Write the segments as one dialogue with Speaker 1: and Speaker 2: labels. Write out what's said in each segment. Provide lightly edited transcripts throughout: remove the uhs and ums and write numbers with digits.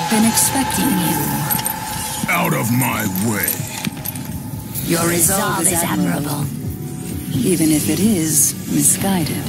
Speaker 1: been expecting you.
Speaker 2: Out of my way.
Speaker 1: Your resolve is admirable, even if it is misguided.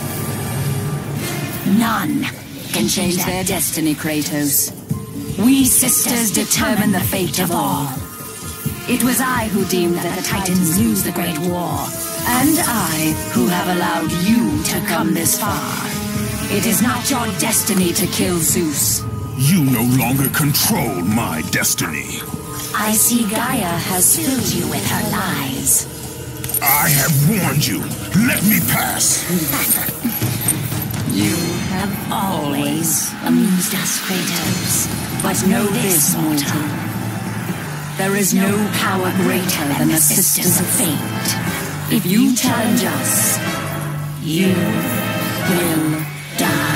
Speaker 1: None can change their destiny, Kratos. We sisters determine the fate of all. It was I who deemed that the Titans lose the Great War, and I who have allowed you to come this far. It is not your destiny to kill Zeus.
Speaker 2: You no longer control my destiny.
Speaker 1: I see Gaia has filled you with her lies.
Speaker 2: I have warned you. Let me pass.
Speaker 1: You have always amused us, Kratos. But know this, mortal. There is no power greater than the Sisters of Fate. If you challenge us, you will die.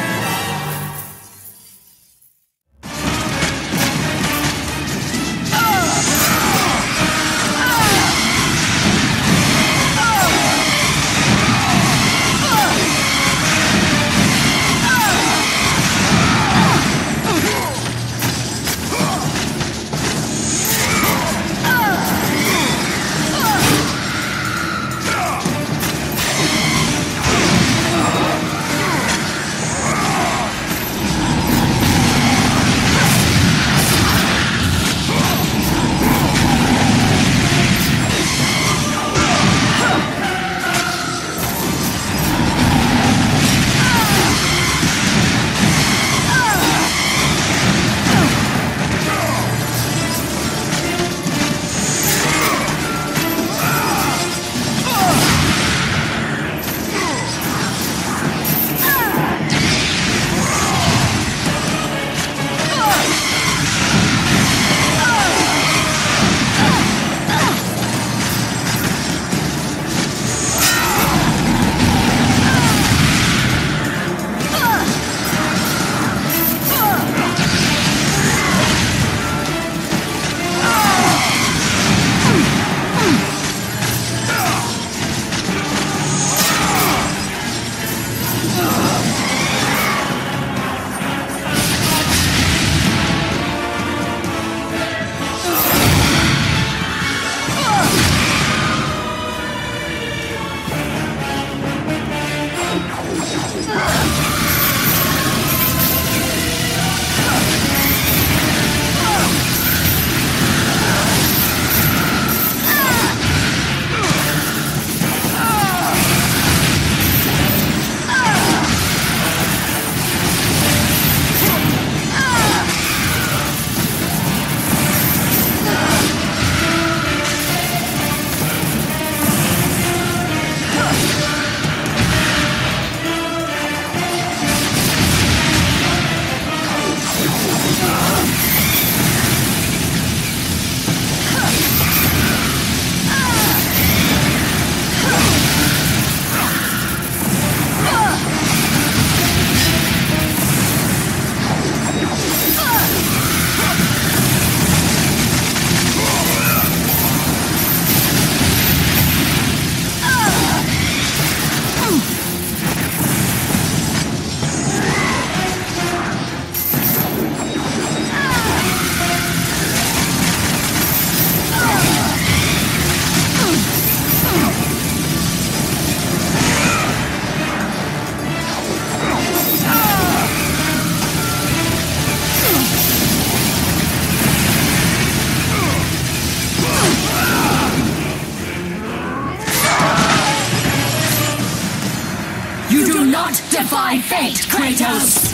Speaker 3: Defy fate, Kratos!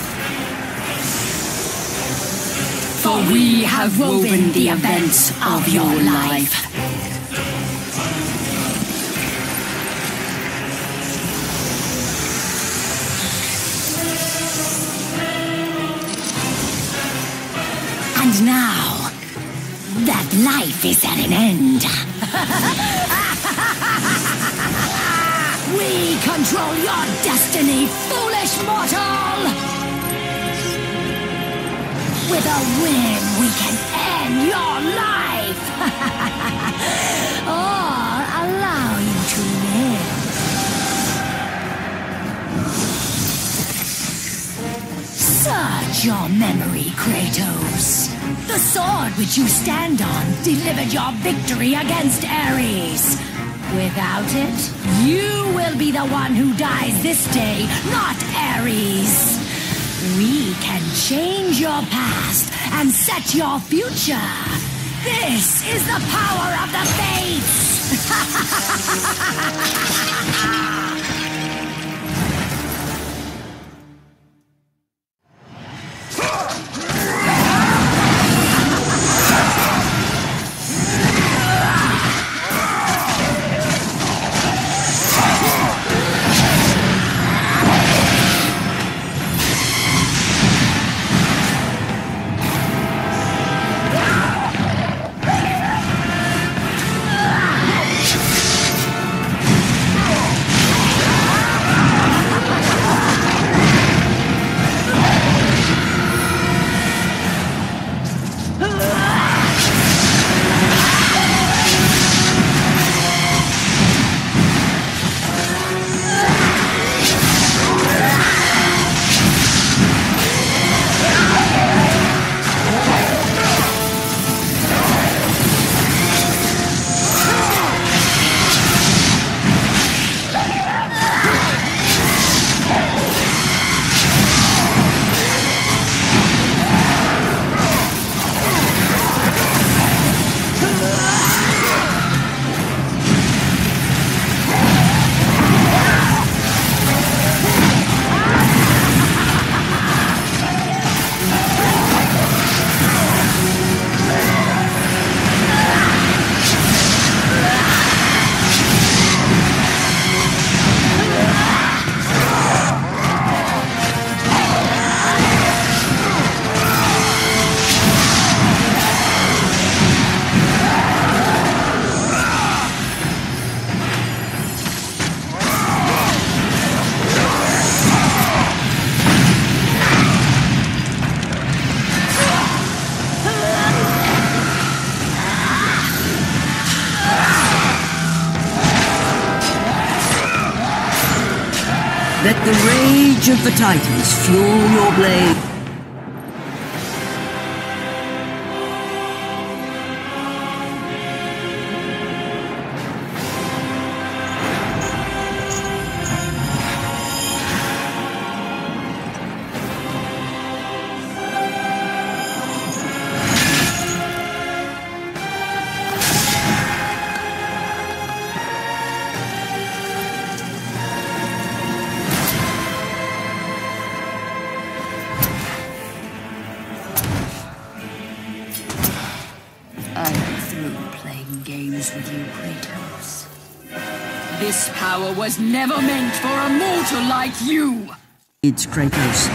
Speaker 3: For we have woven the events of your life. And now, that life is at an end. We control your destiny, foolish mortal! With a whim, we can end your life! Or allow you to live. So, Purge your memory, Kratos. The sword which you stand on delivered your victory against Ares. Without it, you will be the one who dies this day, not Ares. We can change your past and set your future. This is the power of the Fates!
Speaker 4: Let the rage of the Titans fuel your blade.
Speaker 1: With you, Kratos. This power was never meant for a mortal like you!
Speaker 4: It's Kratos.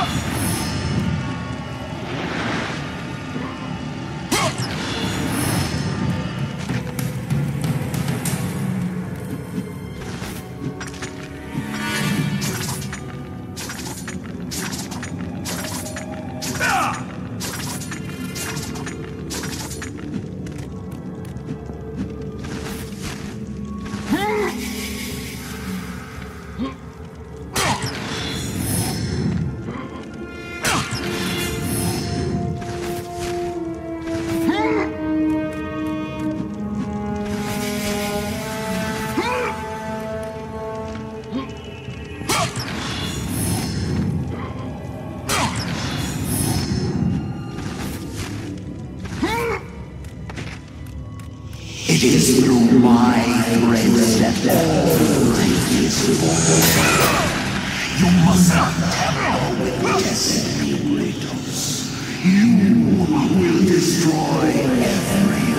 Speaker 5: It is through my threads that all life is born. You must not tamper with the destiny, Kratos. You will destroy everything.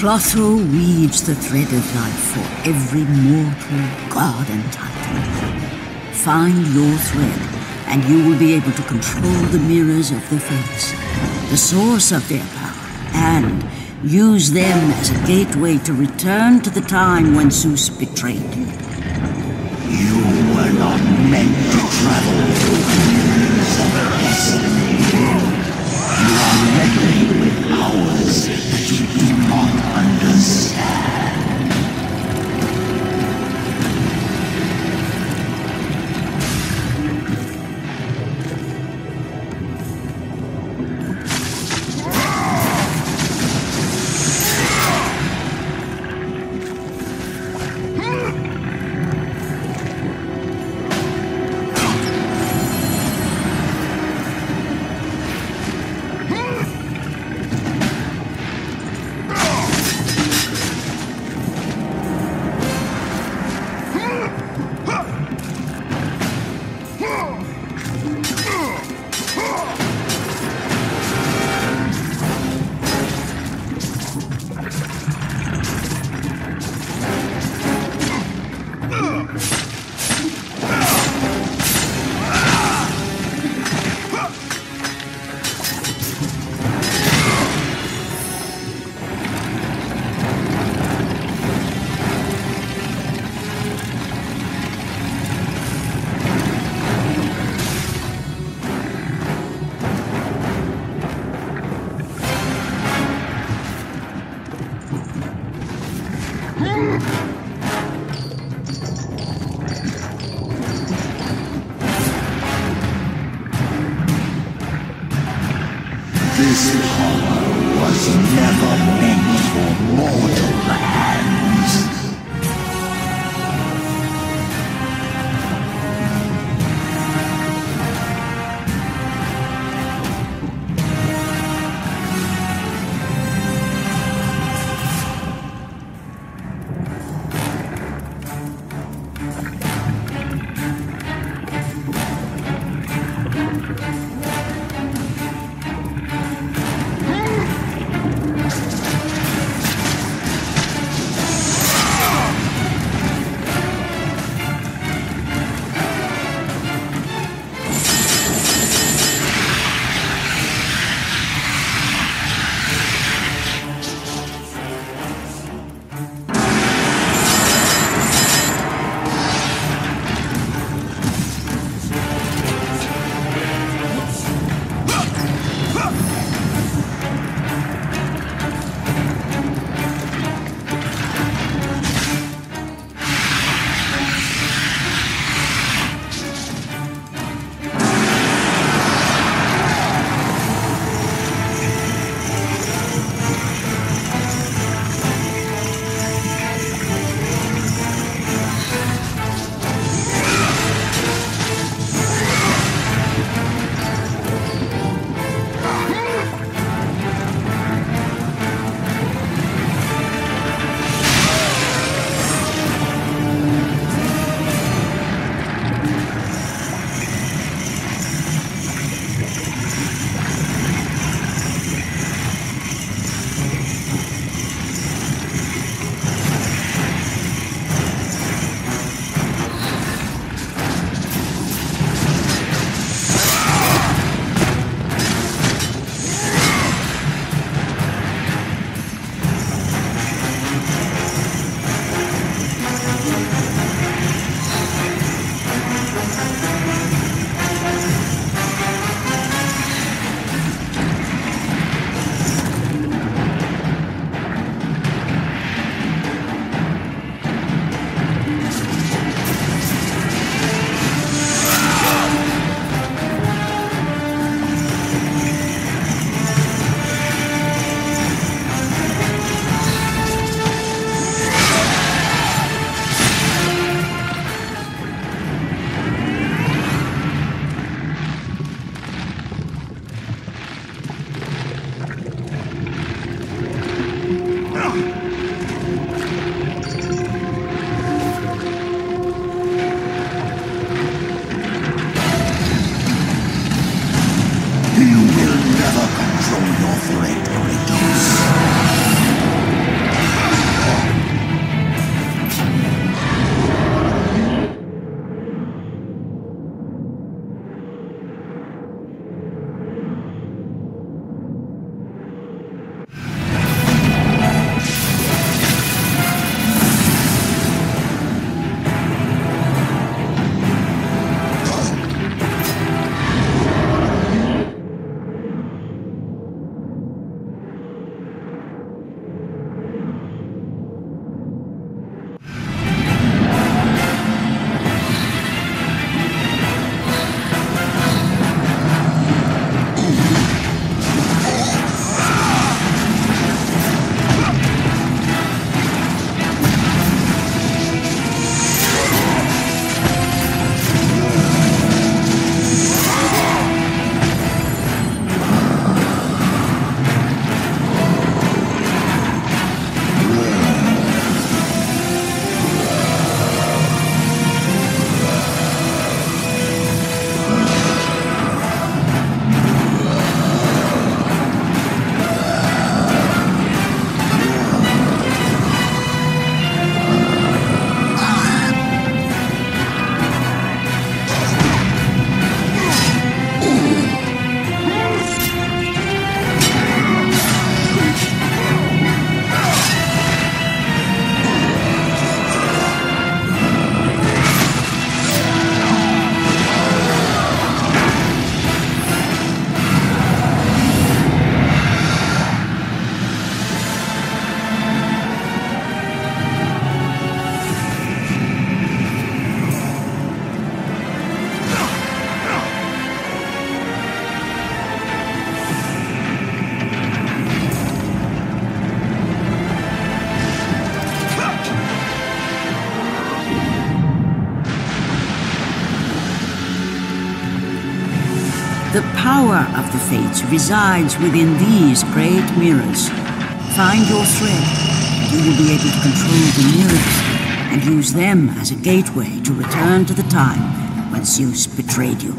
Speaker 4: Clotho weaves the thread of life for every mortal, god and titan. Find your thread, and you will be able to control the mirrors of the fates, the source of their power, and use them as a gateway to return to the time when Zeus betrayed you.
Speaker 5: You were not meant to travel through the mirrors of destiny. You are meddling with powers that you do not understand. This power was never meant for mortal hands. You will never control your threat, Kratos.
Speaker 4: power of the Fates resides within these great mirrors. Find your thread, and you will be able to control the mirrors and use them as a gateway to return to the time when Zeus betrayed you.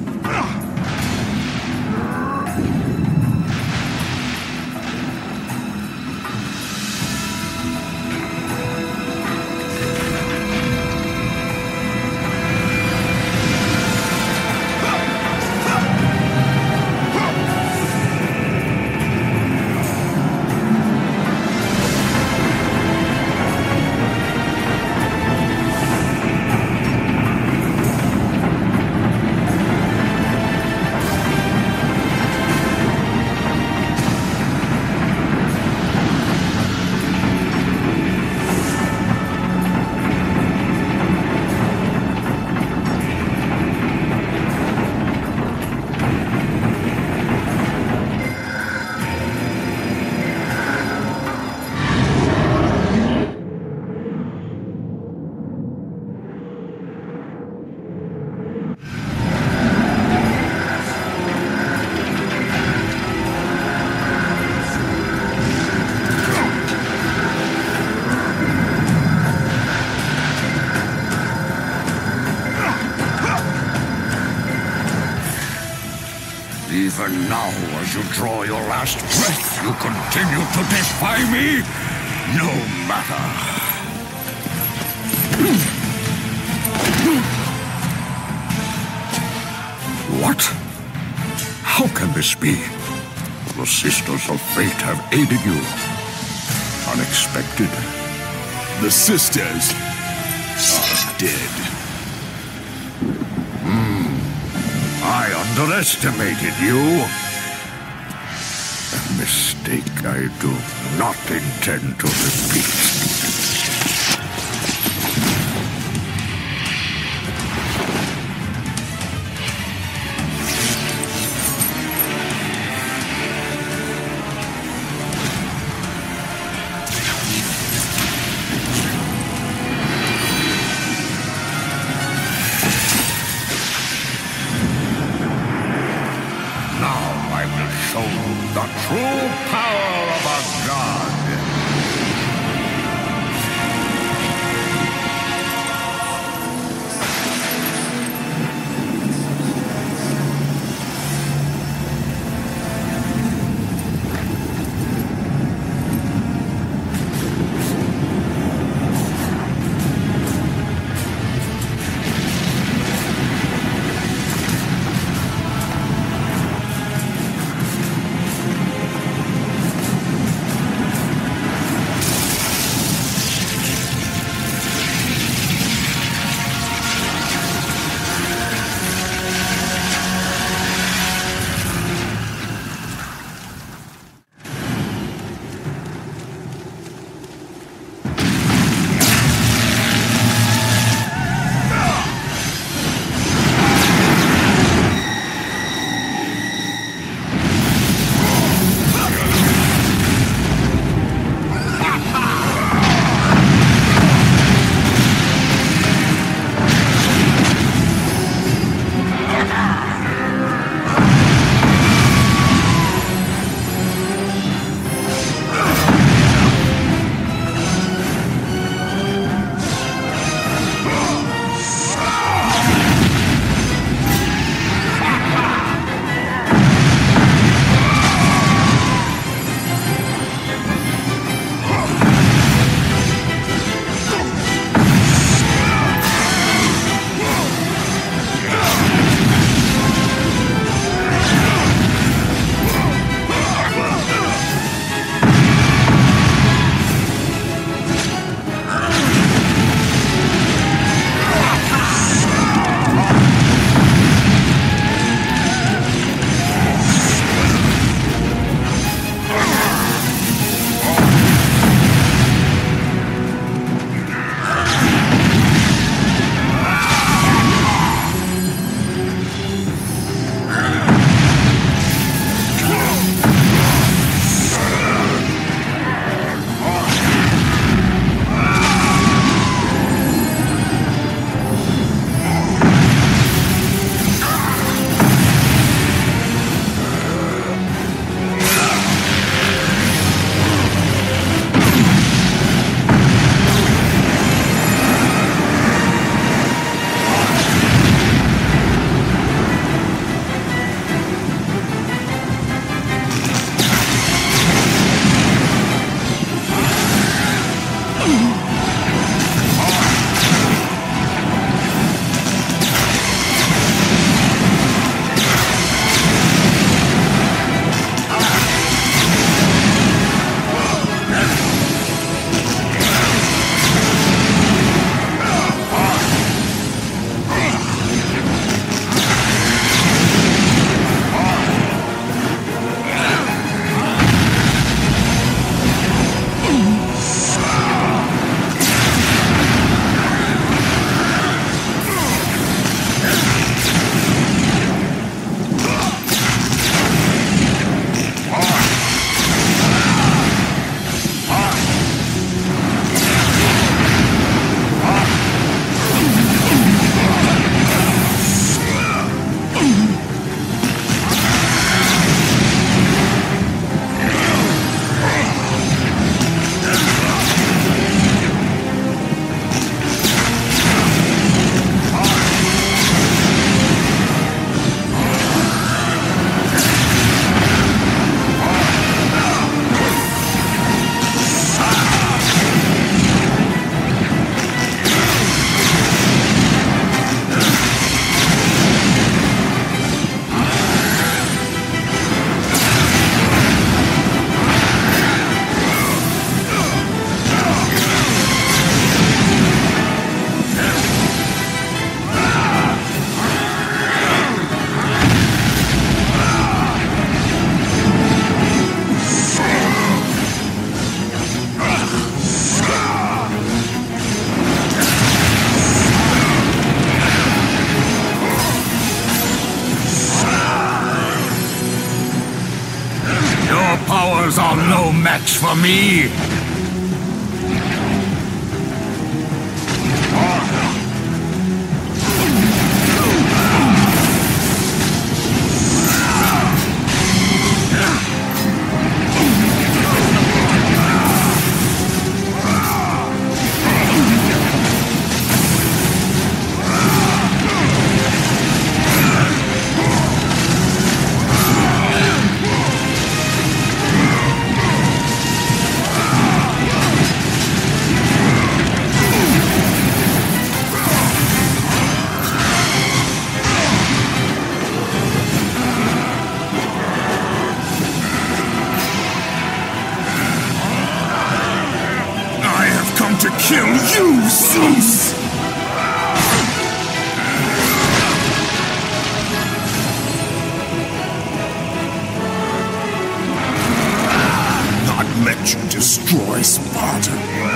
Speaker 2: Even now, as you draw your last breath, you continue to defy me? No matter. What? How can this be? The Sisters of Fate have aided you. Unexpected.
Speaker 6: The Sisters are dead.
Speaker 2: I underestimated you. A mistake I do not intend to repeat. The true power of a god. match for me!
Speaker 6: To kill you, Zeus! Not let you destroy Sparta.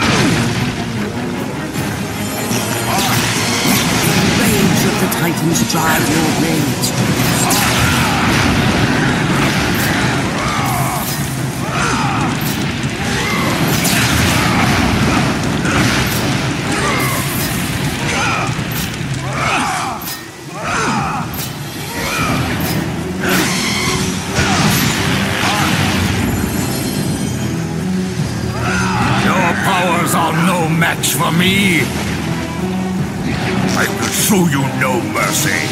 Speaker 4: The rage of the Titans drive your blades.
Speaker 2: No match for me! I will show you no mercy!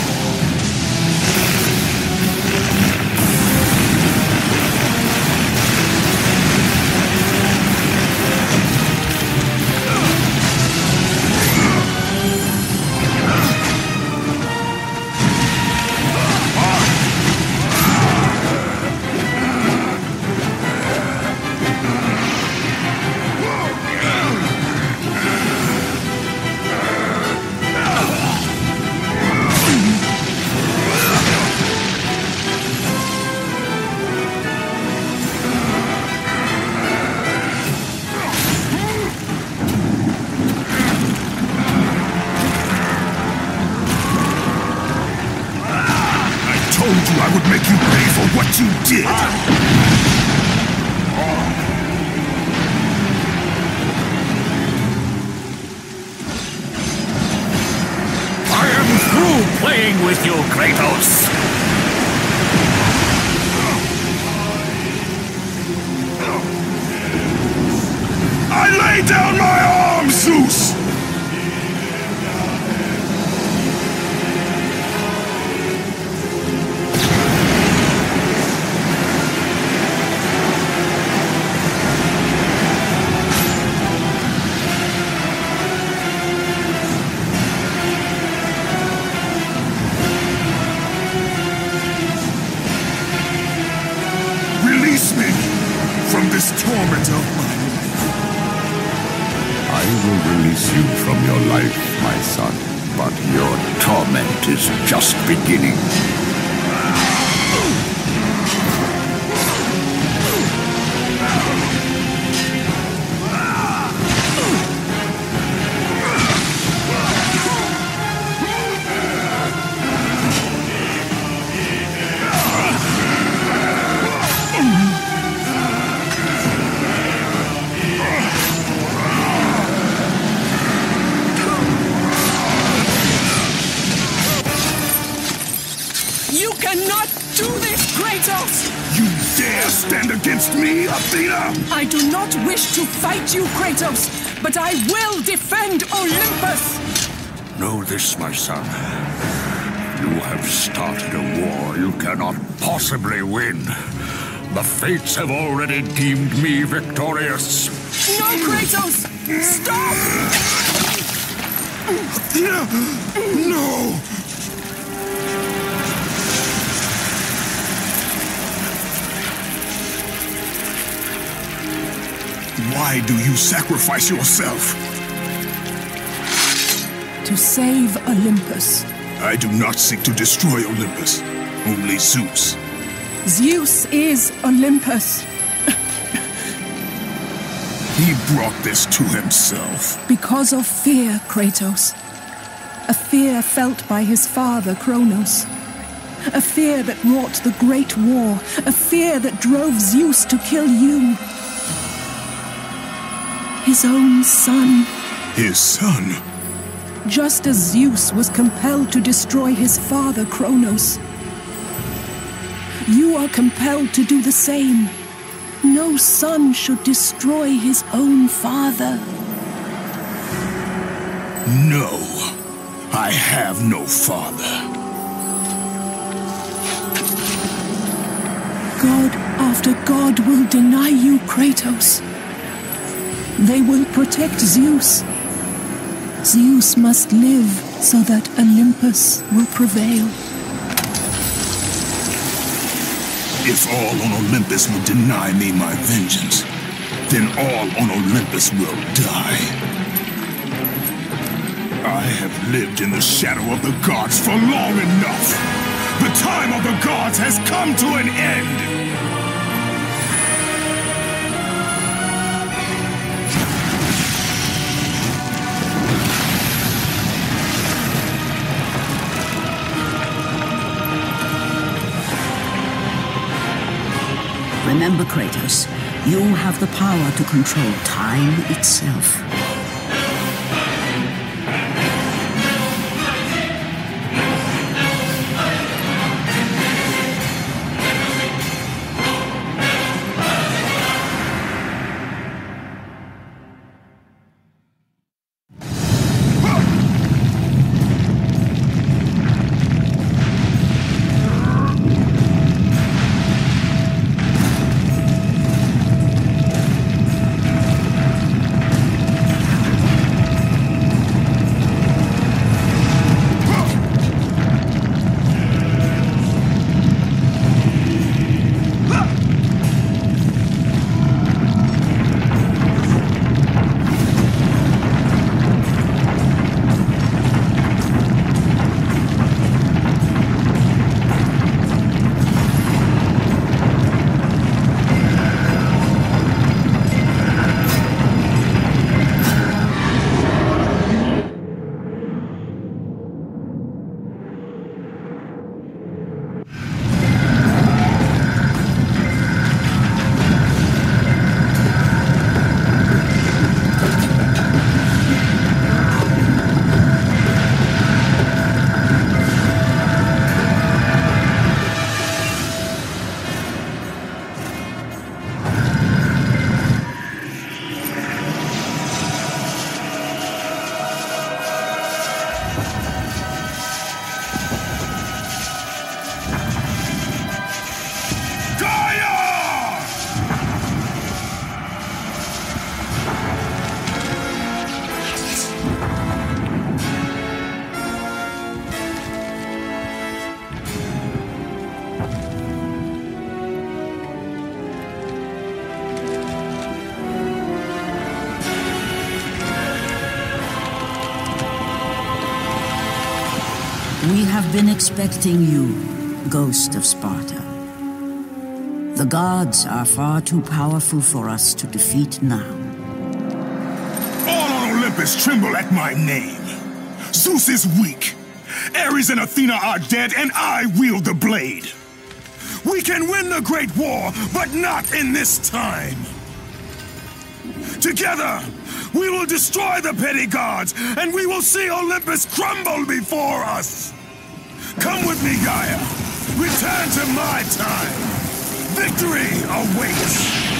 Speaker 6: I would make you pay for what you did!
Speaker 2: I am through playing with you, Kratos!
Speaker 6: I lay down my arms, Zeus! Release me from this torment of my life.
Speaker 2: I will release you from your life, my son, but your torment is just beginning.
Speaker 7: You cannot do this, Kratos!
Speaker 6: You dare stand against me, Athena?
Speaker 7: I do not wish to fight you, Kratos, but I will defend Olympus!
Speaker 2: Know this, my son. You have started a war you cannot possibly win. The fates have already deemed me victorious.
Speaker 7: No, Kratos! Stop!
Speaker 6: Athena! No! Why do you sacrifice yourself?
Speaker 7: To save Olympus.
Speaker 6: I do not seek to destroy Olympus. Only Zeus.
Speaker 7: Zeus is Olympus.
Speaker 6: He brought this to himself.
Speaker 7: Because of fear, Kratos. A fear felt by his father, Kronos. A fear that wrought the Great War. A fear that drove Zeus to kill you. His own son.
Speaker 6: His son?
Speaker 7: Just as Zeus was compelled to destroy his father, Kronos. You are compelled to do the same. No son should destroy his own father.
Speaker 6: No, I have no father.
Speaker 7: God after God will deny you, Kratos. They will protect Zeus. Zeus must live so that Olympus will prevail.
Speaker 6: If all on Olympus will deny me my vengeance, then all on Olympus will die. I have lived in the shadow of the gods for long enough. The time of the gods has come to an end.
Speaker 4: Remember, Kratos, you have the power to control time itself. We have been expecting you, Ghost of Sparta. The gods are far too powerful for us to defeat now.
Speaker 6: All on Olympus tremble at my name. Zeus is weak. Ares and Athena are dead, and I wield the blade. We can win the Great War, but not in this time. Together, we will destroy the petty gods, and we will see Olympus crumble before us. Come with me, Gaia. Return to my time. Victory awaits.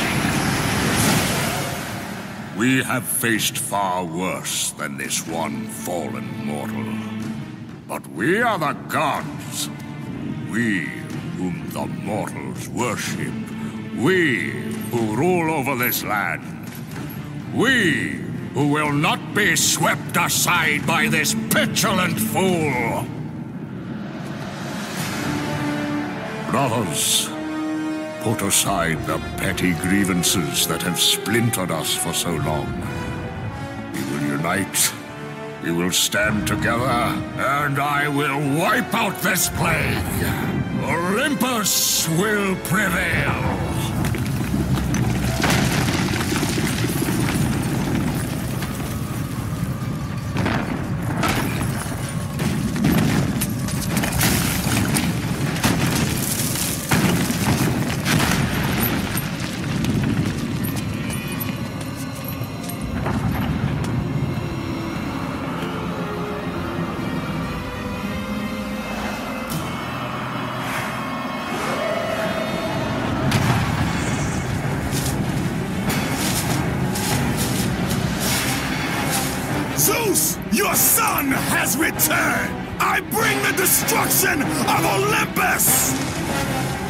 Speaker 2: We have faced far worse than this one fallen mortal. But we are the gods. We whom the mortals worship. We who rule over this land. We who will not be swept aside by this petulant fool. Brothers, put aside the petty grievances that have splintered us for so long. We will unite, we will stand together, and I will wipe out this plague. Olympus will prevail.
Speaker 6: Zeus, your son has returned! I bring the destruction of Olympus!